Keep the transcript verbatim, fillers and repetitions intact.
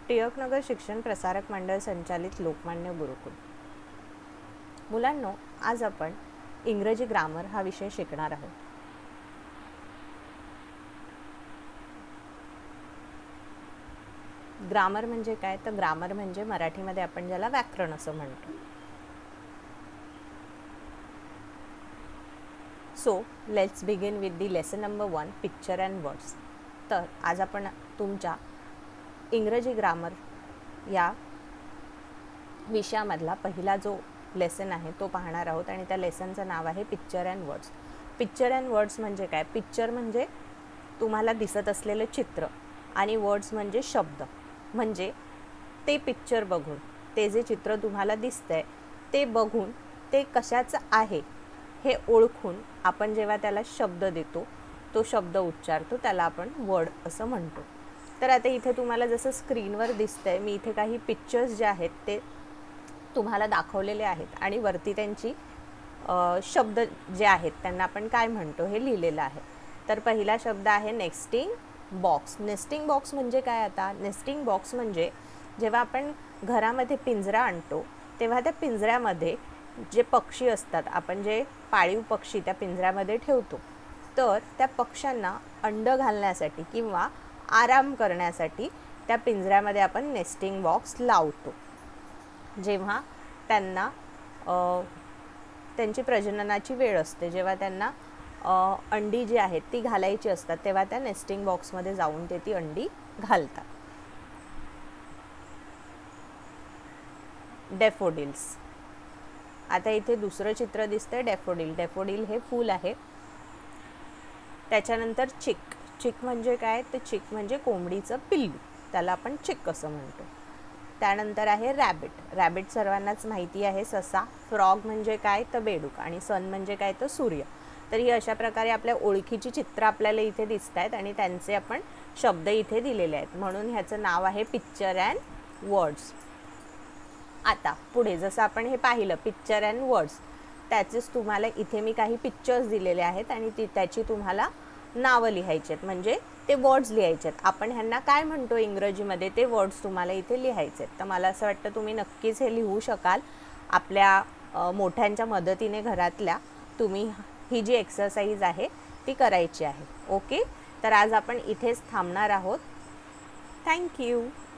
टिळकनगर शिक्षण प्रसारक मंडळ संचालित लोकमान्य गुरुकुल. मुलांनो, आज आपण इंग्रजी ग्रामर हा विषय शिकणार आहोत. ग्रामर म्हणजे काय? तर ग्रामर म्हणजे मराठीमध्ये आपण ज्याला व्याकरण असं म्हणतो. So let's begin with the lesson number one, picture and words. तर आज आपण तुमच्या इंग्रजी ग्रामर या विषयामधला पहिला जो लेसन आहे तो पाहणार आहोत आणि त्या लेसनचं नाव आहे picture and words. Picture and words म्हणजे काय? पिक्चर म्हणजे तुम्हाला दिसत असलेलं चित्र आणि वर्ड्स म्हणजे शब्द. म्हणजे ते पिक्चर बघून, ते जे चित्र तुम्हाला दिसतंय ते बघून ते कशाचं आहे हे ओळखून आपण जेव्हा त्याला शब्द देतो, तो शब्द उच्चारतो, त्याला आपण वर्ड असं म्हणतो. तर आता इथे तुम्हाला जसं स्क्रीनवर दिसतंय, मी इथे काही पिक्चर्स जे आहेत ते तुम्हाला दाखवलेले आहेत आणि वरती त्यांची शब्द जे आहेत त्यांना आपण काय म्हणतो हे लिहिलेलं आहे. तर पहिला शब्द आहे नेस्टिंग बॉक्स. नेस्टिंग बॉक्स म्हणजे काय? आता नेस्टिंग बॉक्स म्हणजे जेव्हा आपण घरामध्ये पिंजरा आणतो तेव्हा त्या पिंजऱ्यामध्ये जे पक्षी असतात, आपण जे पाळीव पक्षी त्या पिंजऱ्यामध्ये ठेवतो, तर त्या पक्ष्यांना अंड घालण्यासाठी किंवा आराम करण्यासाठी त्या पिंजऱ्यामध्ये आपण नेस्टिंग बॉक्स लावतो. जेव्हा त्यांना त्यांची प्रजननाची वेळ असते, जेव्हा त्यांना अंडी जी आहेत ती घालायची असतात, तेव्हा त्या नेस्टिंग बॉक्समध्ये जाऊन ते ती अंडी घालतात. डॅफोडिल्स. आता इथे दुसरं चित्र दिसतंय डॅफोडिल. डॅफोडिल हे फूल आहे. त्याच्यानंतर चिक. चिक म्हणजे काय? तर चिक म्हणजे कोंबडीचं पिल्लू, त्याला आपण चिक असं म्हणतो. त्यानंतर आहे रॅबिट. रॅबिट सर्वांनाच माहिती आहे, ससा. फ्रॉग म्हणजे काय? तर बेडूक. आणि सन म्हणजे काय? तर सूर्य. तर ही अशा प्रकारे आपल्या ओळखीची चित्र आपल्याला इथे दिसत आहेत आणि त्यांचे आपण शब्द इथे दिलेले आहेत, म्हणून ह्याचं नाव आहे पिक्चर अँड वर्ड्स. आता पुढे जसं आपण हे पाहिलं पिक्चर अँड वर्ड्स, त्याचेच तुम्हाला इथे मी काही पिक्चर्स दिलेले आहेत आणि ती त्याची तुम्हाला नावं लिहायची आहेत, म्हणजे ते वर्ड्स लिहायचे आहेत. आपण ह्यांना काय म्हणतो इंग्रजीमध्ये ते वर्ड्स तुम्हाला इथे लिहायचे आहेत. तर मला असं वाटतं तुम्ही नक्कीच हे लिहू शकाल. आपल्या मोठ्यांच्या मदतीने घरातल्या तुम्ही ही जी एक्सरसाइज आहे ती करायची आहे. ओके, तर आज आपण इथेच थांबणार आहोत. थँक्यू.